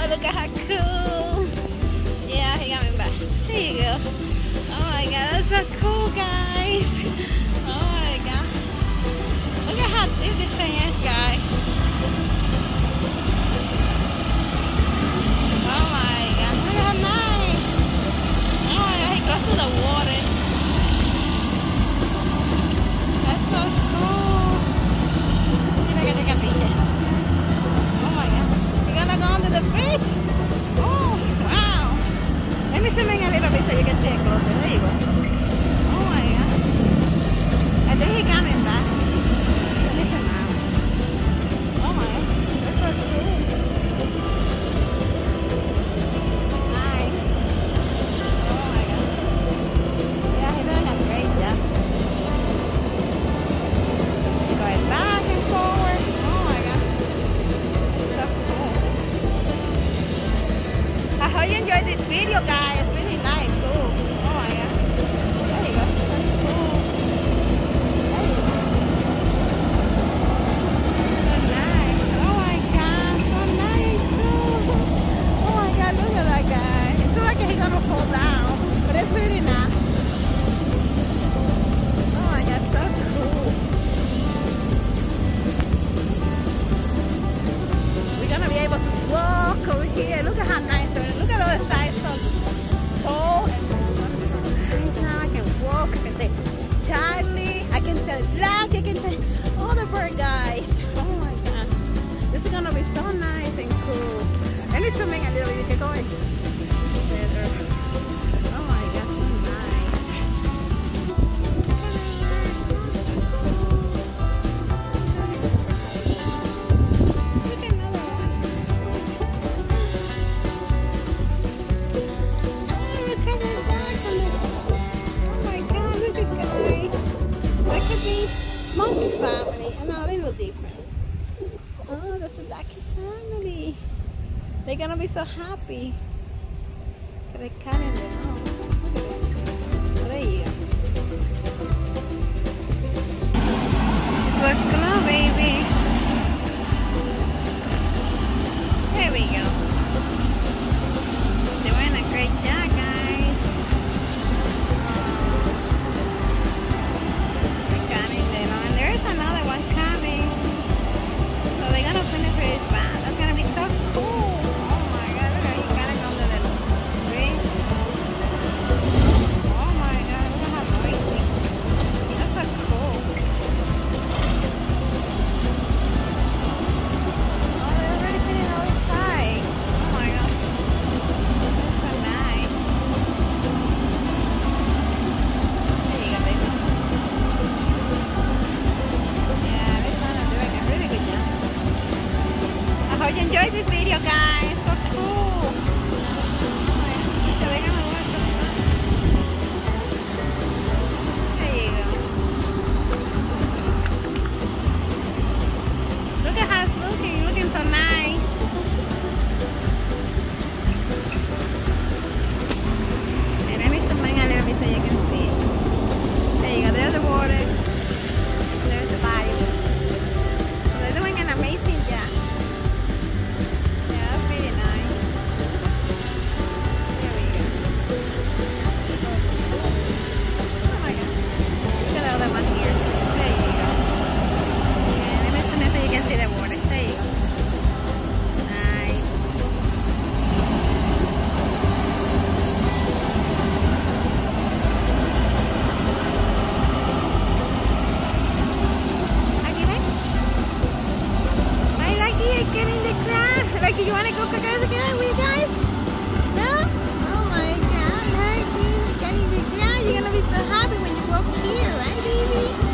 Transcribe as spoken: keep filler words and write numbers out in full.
Oh, look at how cool. Yeah, he got me back. There you go. Oh my god, that's so cool, guys. Oh my god. Look at how big this thing is, guys. Oh my god, look at how nice. Oh my god, he goes to the water. That's so cool. See if I can take a picture. Oh my god. You gonna go under the fish? Oh wow. Let me zoom in a little bit so you can see it closer. There you go. Oh my god. I think he's coming back. Let me zoom out. Oh my god. That's so cool. Nice. Oh my god. Yeah, he's doing a great job. He's going back and forward. Oh my god. So cool. I hope you enjoyed this video, guys. It's really nice. Cool. Oh my god. There you go. That's cool. There you go. So nice. Oh my god. So nice. Cool. Oh my god. Look at that guy. It looks like he's gonna fall down, but it's really not. Oh my god. So cool. We're gonna be able to walk over here. Look at how nice it is. Look at all the sides of tall and nice. Now I can walk. I can say Charlie. I can say Black. I can say all the bird guys. Oh my god. This is gonna be so nice and cool. Let me zoom in a little bit. You can go in better. Oh my god, so nice. Look at another one. Look at the dark on it. Oh my god, look at guys. That could be monkey family. Oh no, they look different. Oh, that's the ducky family. They're gonna be so happy. They're cutting it off. Look at it. Oh, there you go. Look, come on, baby. There we go. Doing a great job, guys. They're cutting it on. There is another one coming. So they're gonna finish really fast. That's gonna be so cool. Oh my god, look at you gotta go under the tree. Oh my god, look at how noisy. That's so cool. Oh, they're already fitting all inside. Oh my god. That's so nice. There you go, baby. Yeah, they're trying to do like a really good job. I hope you enjoyed this video, guys. So cool. Oh my god. So they're gonna work so fun. There you go. Look at how it's looking. Looking so nice. And let me zoom in a little bit so you can see. There you go. There's the water. There's the bayou. So they're doing an amazing job. Yeah, that's really nice. There we go. Oh my god. Look at all the one here. There you go. And let me zoom in so you can see the water. There you go. Nice. Lucky, right? Hi, Lucky, I get in the crowd. Lucky, you want to go again with you guys? No? Oh my god, Lucky, get in the crowd. You're going to be so happy when you walk here, right, baby?